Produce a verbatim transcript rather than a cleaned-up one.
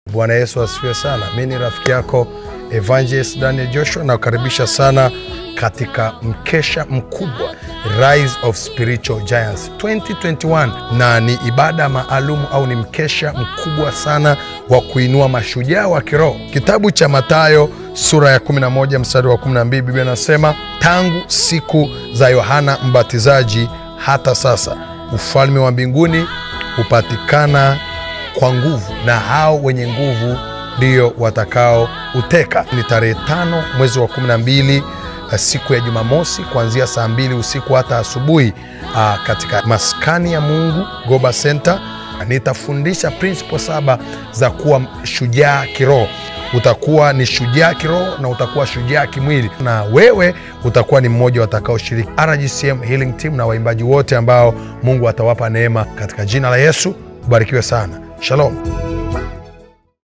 Bwana Yesu asifiwe sana. Mimi ni rafiki yako Evangelist Daniel Joshua na kukaribisha sana katika mkesha mkubwa Rise of Spiritual Giants twenty twenty-one, na ni ibada maalum au ni mkesha mkubwa sana wa kuinua mashujaa wa kiroho. Kitabu cha Mathayo sura ya kumi na moja mstari wa kumi na mbili, Biblia inasema, tangu siku za Yohana Mbatizaji hata sasa ufalme wa mbinguni hupatikana kwa nguvu, na hao wenye nguvu ndio watakao uteka. Ni tarehe tano mwezi wa kumi na mbili, siku ya Jumamosi, kuanzia saa mbili usiku hata asubuhi, katika maskani ya Mungu Goba Center. Nitafundisha principle saba za kuwa shujaa kiroho. Utakuwa ni shujaa kiroho na utakuwa shujaa kimwili, na wewe utakuwa ni mmoja watakao shiriki R G C M Healing Team na waimbaji wote ambao Mungu atawapa neema katika jina la Yesu. Ubarikiwe sana. Shalom.